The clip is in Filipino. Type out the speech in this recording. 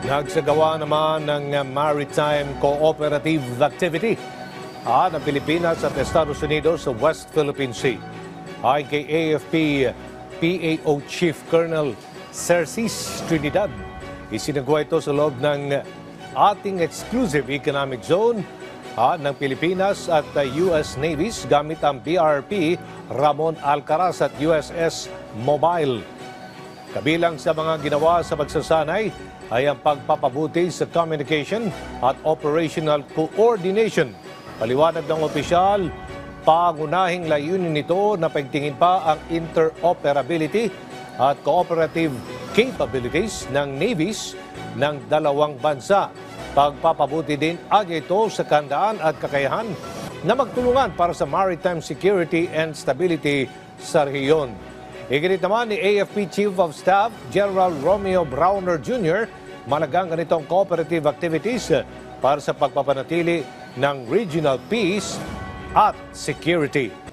Nagsagawa naman ng maritime cooperative activity ang Pilipinas at Estados Unidos sa West Philippine Sea. Ayon kay AFP PAO Chief Colonel Cercis Trinidad, isinagawa ito sa loob ng ating exclusive economic zone ng Pilipinas at US Navies gamit ang BRP Ramon Alcaraz at USS Mobile. Kabilang sa mga ginawa sa pagsasanay ay ang pagpapabuti sa communication at operational coordination. Paliwanag ng opisyal, pangunahing layunin nito na pagtingin pa ang interoperability at cooperative capabilities ng navies ng dalawang bansa. Pagpapabuti din ito sa kandaan at kakayahan na magtulungan para sa maritime security and stability sa rehiyon. Iginit naman ni AFP Chief of Staff General Romeo Browner Jr. malagang ganitong cooperative activities para sa pagpapanatili ng regional peace at security.